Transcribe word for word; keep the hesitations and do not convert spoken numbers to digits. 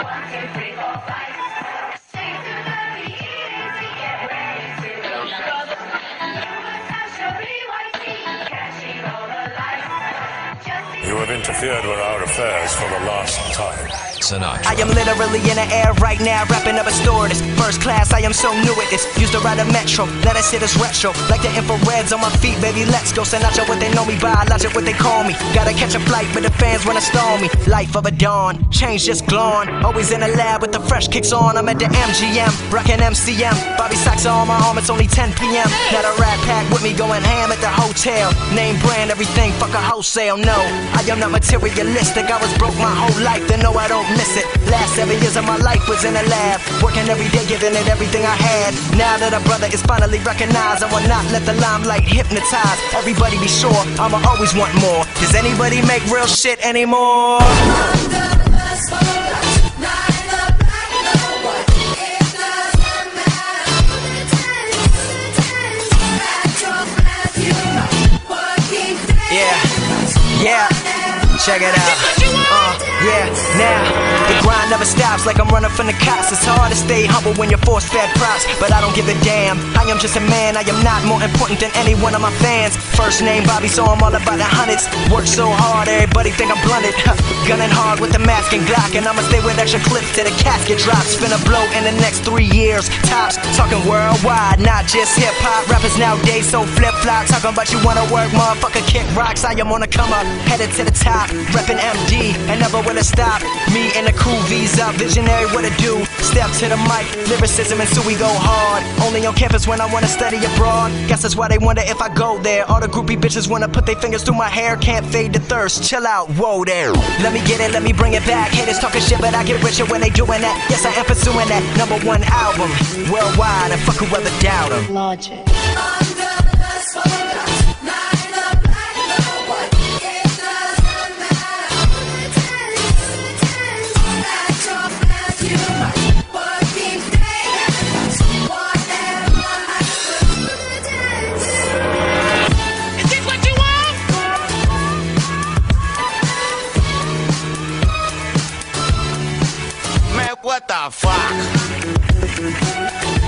You have interfered with our affairs for the last time. Sinatra. I am literally in the air right now, wrapping up a stewardess. First class, I am so new at this. Used to ride a metro, let us hit us retro. Like the infrareds on my feet, baby, let's go. Sinatra, what they know me by, logic, what they call me. Gotta catch a flight, but the fans wanna stall me. Life of a dawn, change just glowing. Always in the lab with the fresh kicks on. I'm at the M G M, rockin' M C M. Bobby Sacks on my arm, it's only ten P M Got a rat pack with me going ham at the hotel. Name brand, everything, fuck a wholesale, no. I am not materialistic, I was broke my whole life, then no, I don't miss it. Last seven years of my life was in the lab, working every day, giving it everything I had. Now that a brother is finally recognized, I will not let the limelight hypnotize. Everybody be sure, I'ma always want more. Does anybody make real shit anymore? Yeah, yeah, check it out. Uh, yeah, now the grind never stops, like I'm running from the cops. It's hard to stay humble when you're force-fed props, but I don't give a damn. I am just a man, I am not more important than any one of my fans. First name Bobby, so I'm all about the hundreds. Work so hard, everybody think I'm blunted. Gunning hard with the mask and Glock, and I'ma stay with extra clips till the casket drops. Finna blow in the next three years, tops. Talking worldwide, not just hip-hop. Rappers nowadays so flip-flop, talking about you wanna work, motherfucker, kick rocks. I am on the come up, headed to the top, reppin' M D, and never will it stop. Me and the crew, V's up, visionary, what to do. Step to the mic, lyricism, and so we go hard. Only on campus when I wanna study abroad. Guess that's why they wonder if I go there. All the groupie bitches wanna put their fingers through my hair. Can't fade the thirst, chill out, whoa there. Let me get it, let me bring it back. Haters talking shit, but I get richer when they doing that. Yes, I am pursuing that number one album worldwide, and fuck whoever doubt 'em. Logic. What the fuck?